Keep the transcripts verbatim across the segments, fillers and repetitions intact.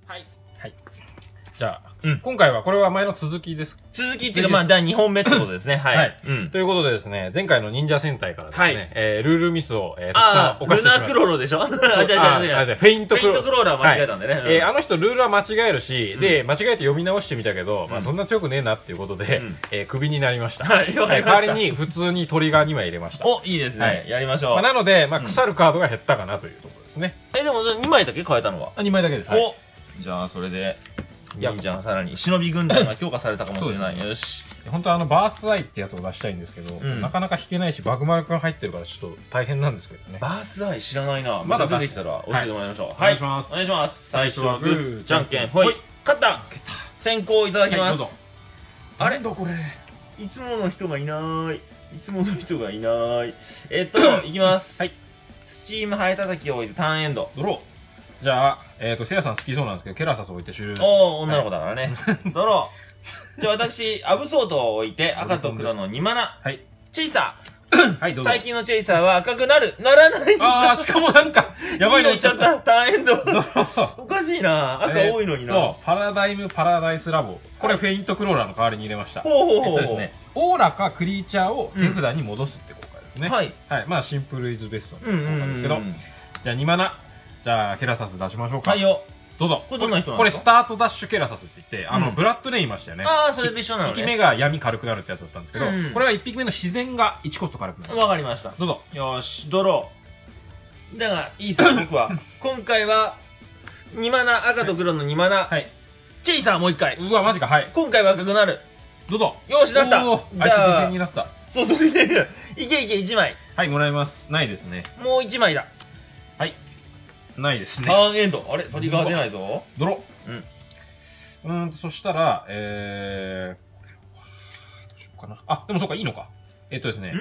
はい。 はい。じゃあ、うん、今回はこれは前の続きです。 続きっていうか、まあ、だいにほんめってことですね。はい。はい。 うん。ということでですね、前回の忍者戦隊からですね、はい、えー、ルールミスを、えー、 たくさん犯してしまった。ルナークローロでしょあ、じゃあじゃあじゃあ。 フェイントクローロー。 フェイントクローラー間違えたんでね。 えー、あの人ルールは間違えるし、で、間違えて読み直してみたけど、まあそんな強くねえなっていうことで、えー、クビになりました。はい、代わりに普通にトリガーにまい入れました。 お、いいですね。やりましょう。まあなので、まあ腐るカードが減ったかなというところですね。 え、でもにまいだけ変えたのはにまいだけです。 お、じゃあそれで、忍者さらに忍び軍団が強化されたかもしれない。よし。 本当はあのバースアイってやつを出したいんですけど、なかなか引けないし、バグマルくん入ってるからちょっと大変なんですけどね。 バースアイ知らないな。まだ出てきたら教えてもらいましょう。はい。お願いします。お願いします。最初はグー、じゃんけん、ほい。勝った。先行いただきます。あれ？これ。いつもの人がいない。いつもの人がいない。えっと、いきます。はい。スチームハエ叩きを置いてターンエンド。 ドロー。じゃあ、えっと、せいやさん好きそうなんですけど、ケラサス置いて終了です。 おー、女の子だからね。ドロー。じゃあ私、アブソートを置いて、赤と黒のにマナ。はい。チェイサー。はい、どうぞ。最近のチェイサーは赤くなる。ならない。 あー、しかもなんか、やばいのいっちゃった。ターンエンド。おかしいな。赤多いのにな。 そう、パラダイムパラダイスラボ。これフェイントクローラーの代わりに入れました。 ほうほうほう。えっとですね、オーラかクリーチャーを手札に戻すって効果ですね。はい。はい。まあ、シンプルイズベストの効果ですけど。じゃあにマナ。じゃあ、ケラサス出しましょうか。 はいよ。 どうぞ。 これどんな人なんですか？これスタートダッシュケラサスって言って、あの、ブラッドネいましたよね。 ああ、それと一緒なのね。 いっぴきめが闇軽くなるってやつだったんですけど、これはいっぴきめの自然がいちコスト軽くなる。 わかりました。 どうぞ。 よし、ドロー。だが、いいっすよ、僕は。今回は、にマナ、赤と黒のにマナ。はい。チェイサーもう一回。 うわ、マジか、はい。 今回は赤くなる。 どうぞ。 よし、なった。 じゃあ、犠牲になった。 そうそう、いけいけ、いちまい。 はい、もらいます。ないですね。 もういちまいだ。 はい。ないですね。 ターンエンド。あれトリガー出ないぞ。 ドロー。うん。うんと、そしたら、えー、どうしようかな。あ、でもそうか、いいのか。えっとですね。ん？うん、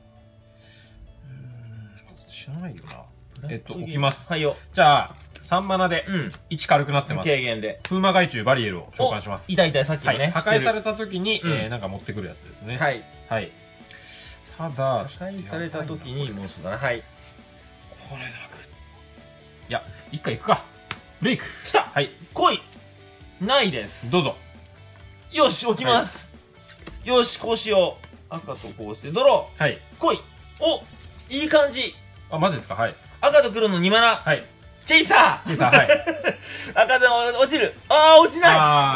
知らないよな。えっと、置きます。はいよ。じゃあ、さんマナで、いち軽くなってます。 軽減で。 風魔害虫バリエルを召喚します。 痛い痛い、さっきのね。 破壊された時に、えー、なんか持ってくるやつですね。はい。はい。ただ、 破壊された時に、もうそうだな。はい。 これだく。いや、一回行くか。ブレイク。 来た。はい。来い。ないです。 どうぞ。 よし、置きます。よし、こうしよう。赤とこうして、ドロー。はい。来い。お、いい感じ。 あ、マジですか？はい。 赤と黒のにマナ。はい。チェイサー。 チェイサー、はい。 赤でも落ちる。ああ、落ちない。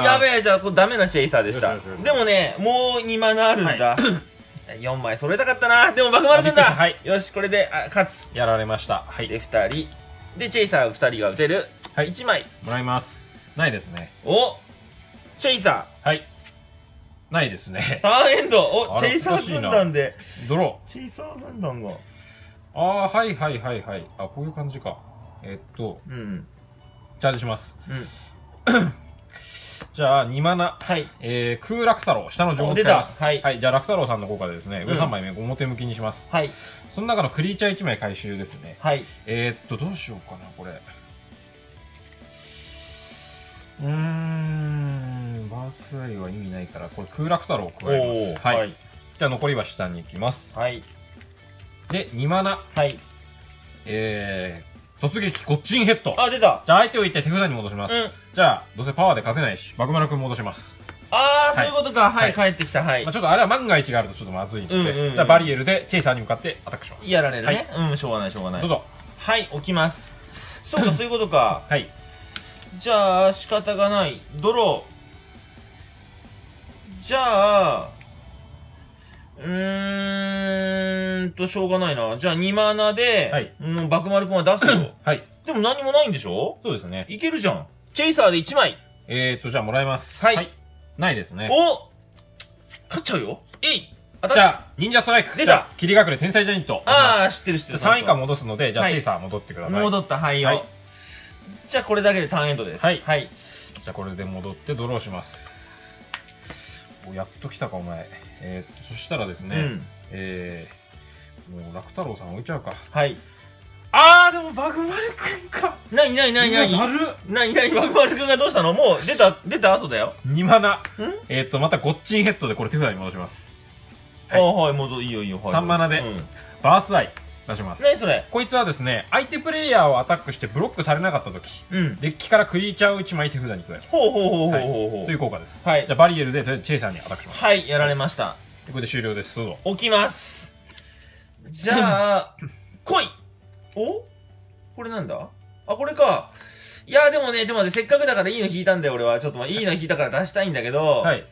やべえ、じゃあ、これダメなチェイサーでした。でもね、もうにマナあるんだ。よんまい揃えたかったな。でも、バグマルくんだ。はい。よし、これで、あ、勝つ。 やられました。はい。 で、ふたり。で、チェイサーふたりが打てる。はい。いちまい。 もらいます。ないですね。 お、チェイサー。 はい。ないですね。 ターンエンド。お、チェイサー軍団で。 ドロー。 チェイサー軍団が。 ああ、はいはいはいはい。あ、こういう感じか。えっと、うん。チャージします。うん。じゃあ、にマナ。はい。えー、空楽太郎。下の情報使います。はい。はい。じゃあ、楽太郎さんの効果でですね、上さんまいめ表向きにします。はい。その中のクリーチャーいちまい回収ですね。はい。えーっと、どうしようかな、これ。うーん、バースアイは意味ないから、これ空楽太郎を加えます。はい。じゃあ、残りは下に行きます。はい。で、にマナ。はい。えー、突撃、ゴッチンヘッド。 あ、出た。 じゃあ、相手を一体手札に戻します。うん。じゃあ、どうせパワーで勝てないし、バグマルくん戻します。 あー、そういうことか。はい、帰ってきた。はい。 ちょっとあれは万が一があるとちょっとまずいので、じゃあバリエルでチェイサーに向かってアタックします。 やられるね。うん、しょうがない、しょうがない。 どうぞ。 はい、置きます。そうか、そういうことか。はい。じゃあ、仕方がない。ドロー。じゃあ、うーんと、しょうがないな。じゃあ、にマナで、はい。もう、バクマルくんは出すよ。はい。でも何もないんでしょ？そうですね。いけるじゃん。チェイサーでいちまい。 えーっと、じゃあもらいます。はい。ないですね。 お！勝っちゃうよ。えい！ じゃあ、忍者ストライク。出た！切り隠れ天才ジャニット。 ああ、知ってる知ってる。 さん以下戻すので、じゃあチェイサー戻ってください。 戻った、はいよ。じゃあ、これだけでターンエンドです。はい。はい。 じゃあ、これで戻ってドローします。お、やっと来たか、お前。えーっと、そしたらですね、えー、もう、楽太郎さん置いちゃうか。はい。あー、でもバグマルくんか。 なになになになになになにバグマルくんがどうしたの？もう出た、出た後だよ。 にマナ。えっと、またゴッチンヘッドでこれ手札に戻します。 ああ、はい、戻いいよいいよ。 さんマナで、バースアイ。 出します。 何それ？ こいつはですね、相手プレイヤーをアタックしてブロックされなかった時、うん、デッキからクリーチャーをいちまい手札に加えます。 ほうほうほうほうほうほう。 という効果です。はい。じゃあバリエルでとりあえずチェイサーにアタックします。 はい、やられました。 これで終了です。どうぞ。 置きます。じゃあ、来い！お？これなんだ？あ、これか。いや、でもね、ちょっと待って、せっかくだからいいの引いたんだよ、俺は。ちょっと待って、いいの引いたから出したいんだけど。はい。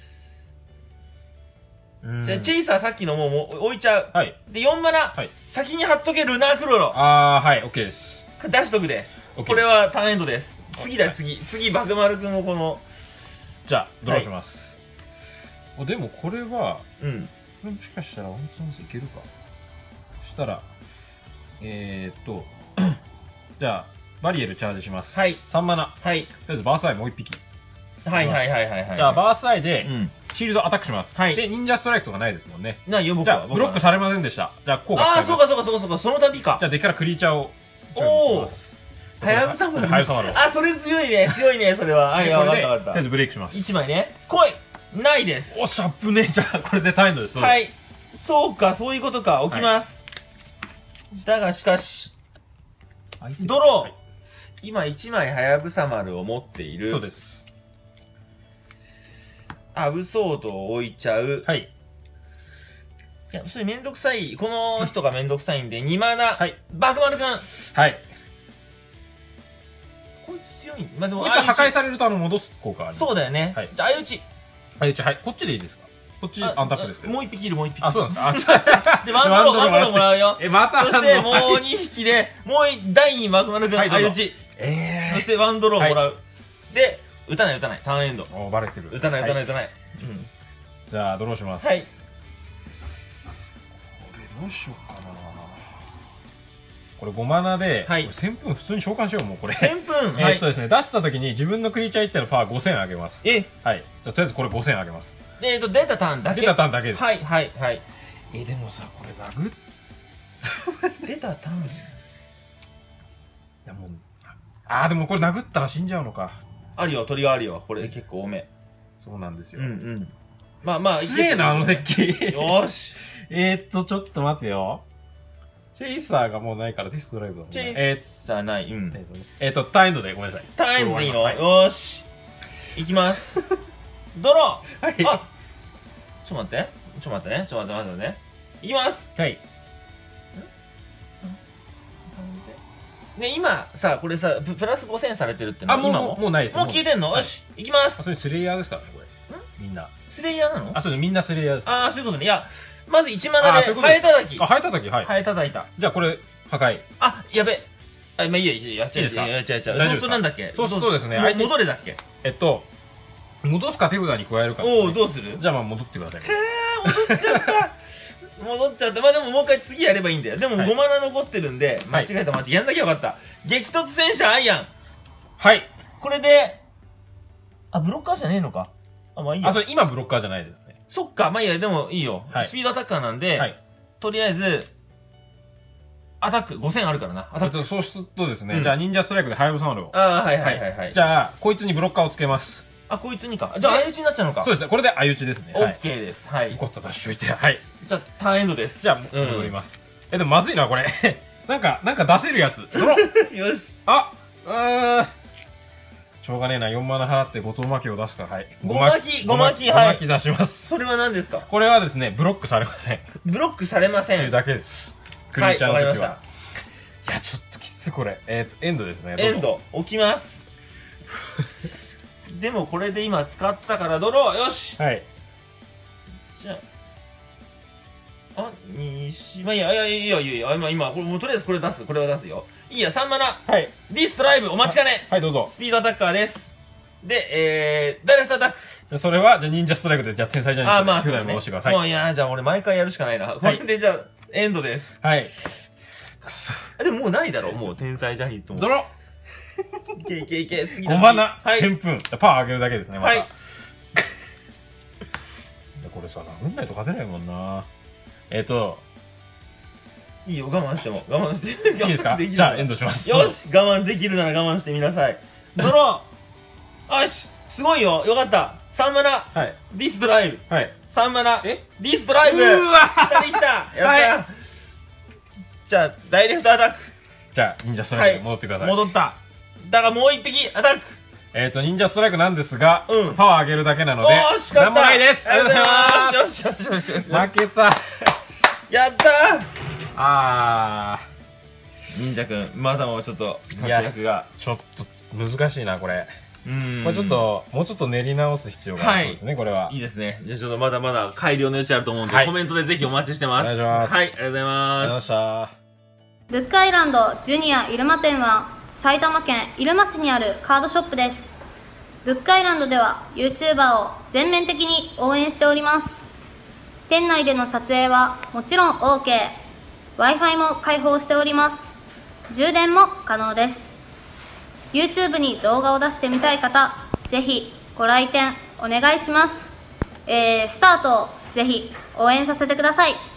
じゃあ、チェイサーさっきのもうもう置いちゃう。はい。で、よんマナ。はい。先に貼っとけ、ルナークロロ。 あー、はい、オッケーです。 出しとくで。これはターンエンドです。次だ、次。次、バグマル君もこの。 じゃあ、ドローします。お、でもこれは、うん。これもしかしたらワンチャンスいけるか。そしたら、えーっと、じゃあ、バリエルチャージします。はい。さんマナ。はい。とりあえずバースアイもういっぴき。 はいはいはいはいはい。 じゃあ、バースアイで、シールドアタックします。はい。で、忍者ストライクとかないですもんね。 な、よ、僕は。じゃあ、ブロックされませんでした。じゃあ、効果使います。 ああ、そうかそうかそうかそうか、その度か。 じゃあ、デッキからクリーチャーを、 おお。はやぶさ丸。はやぶさ丸。あ、それ強いね。強いね、それは。はい、わかったわかった。とりあえずブレイクします。 いちまいね。来い！ないです。 お、シャープね。じゃあ、これでタイムです。 はい。そうか、そういうことか。置きます。だが、しかし、ドロー。今いちまいはやぶさ丸を持っている。 そうです。 アブソードを置いちゃう。はい。いや、それめんどくさい。この人がめんどくさいんで、にマナ。はい。バクマルくん。はい。こいつ強い。まあ、でも、 こいつは破壊されるとあの戻す効果ある。 そうだよね。はい。じゃあ、相打ち。 相打ち、はい。こっちでいいですか？こっちアンタックですけど。 もう一匹いる、もう一匹。 あ、そうなんですか。 で、ワンドロー、ワンドローもらうよ。 え、またそしてもうにひきで、もうだいにバクマルくん、相打ち。 ええ。 そしてワンドローもらう。で、打たない打たない。ターンエンド。 お、バレてる。 打たない打たない打たない。うん。 じゃあ、ドローします。はい。これ、どうしようかな。これごマナで、はい。せんぷん普通に召喚しよう、もうこれ。 せんぷんえっとですね、出した時に自分のクリーチャーいったらパワーごせんあげます。えはい。じゃあ、とりあえずこれごせんあげます。 えっと、出たターンだけ。 出たターンだけです。 はい、はい、はい。 え、でもさ、これ殴っ、 出たターンいや、もう、あー、でもこれ殴ったら死んじゃうのか。 あるよ、鳥があるよ。これ結構多め。 そうなんですよ。 うんうん。まあまあ、 強えな、あのデッキ。 よーし。 えーっと、ちょっと待てよ。チェイサーがもうないからテストドライブだもんね。 チェイサーない。うん。 えーっと、ターンエンドでごめんなさい。 ターンエンドでいいの？よーし。いきます。ドロー！はい。あ！ちょっと待って。ちょっと待ってね。ちょっと待って待ってね。いきます！ はい。 ね、今さ、これさ、プラスごせんされてるってのは、 今ももうないです。 もう消えてんの？よし、いきます。 それスレイヤーですからね、これ。みんな。 スレイヤーなの？ あ、そうね、みんなスレイヤーです。 ああ、そういうことね。いや、まずいちマナで、ハエたたき。 あ、ハエたたき、はい。 ハエたたいた。 じゃあこれ、破壊。 あ、やべ。あ、まあいいや、いいや、やっちゃう、やっちゃう、やっちゃう。そうするとなんだっけ？ そうするとですね、 戻れだっけ？ えっと、戻すか手札に加えるか。 おお、どうする？ じゃあまあ戻ってください。 へー、戻っちゃった。戻っちゃった。まあでももう一回次やればいいんだよ。でもごマナ残ってるんで、間違えた間違えた。やんなきゃよかった。激突戦車アイアン。はい。これで、あ、ブロッカーじゃねえのか。あ、まあいいや。 あ、それ今ブロッカーじゃないですね。 そっか、まあいいや、でもいいよ。スピードアタッカーなんで、とりあえず、アタック、ごせんあるからな。アタック。 そうするとですね、じゃあ忍者ストライクでハヤブサ丸を。 ああ、はいはいはいはい。 じゃあ、こいつにブロッカーをつけます。 あ、こいつにか。じゃあ、相打ちになっちゃうのか。 そうですね。これで相打ちですね。 オッケーです。はい。 コット出しといて。はい。 じゃあ、ターンエンドです。 じゃあ、戻ります。え、でもまずいな、これ。なんか、なんか出せるやつ。ドロよし。 あうーん。しょうがねえな。よんマナ払って後藤巻きを出すか。はい。 ごまき、ごまき、 はい。ごまき出します。 それは何ですか？ これはですね、ブロックされません。 ブロックされません。 というだけです。クリーチャーの時は。いや、ちょっときつい、これ。えっと、エンドですね。 エンド。置きます。でもこれで今使ったからドロー。よし。はい。じゃあ。あ、にし、まあいいや、いやいやいやいや、今、今、これもうとりあえずこれ出す。これは出すよ。いいや、さんマナ。はい。ディストライブ、お待ちかね。 はい、どうぞ。 スピードアタッカーです。で、えー、ダイレクトアタック。 それは、じゃあ忍者ストライクで、じゃあ天才じゃないですか。あ、まあ、そうだね。戻してください。 もういや、じゃあ俺毎回やるしかないな。これでじゃあ、エンドです。はい。くそ。でももうないだろ、もう天才ジャヒットも。ドロいけいけいけ、次の。 ごマナ、せんぷん。パワー上げるだけですね、また。はい。これさ、殴んないと勝てないもんな。えっと、 いいよ、我慢しても。我慢して。 いいですか？じゃあ、エンドします。 よし、我慢できるなら我慢してみなさい。ドローよし、すごいよ、よかった。さんマナ。はい。ディスドライブ。はい。さんマナ。えディスドライブ。うわー！来た！やった！じじゃあダイレクトアタック。 じゃあ忍者ストライク戻ってください。 戻った。だがもう一匹アタック。 えっと忍者ストライクなんですが、パワー上げるだけなので何もないです。ありがとうございます。 よしよしよし。 負けた。 やったー。 あー、忍者くんまだもちょっと活躍がちょっと難しいなこれ。うん、これちょっともうちょっと練り直す必要があるそうですね。これはいいですね。じゃあちょっとまだまだ改良の余地あると思うんで、コメントでぜひお待ちしてます。 お願いします。 はい、ありがとうございます。 ブックアイランドジュニア入間店は埼玉県入間市にあるカードショップです。ブックアイランドでは YouTuber を全面的に応援しております。店内での撮影はもちろん オーケー、ワイファイ も開放しております。充電も可能です。YouTube に動画を出してみたい方、ぜひご来店お願いします。えー、スタートをぜひ応援させてください。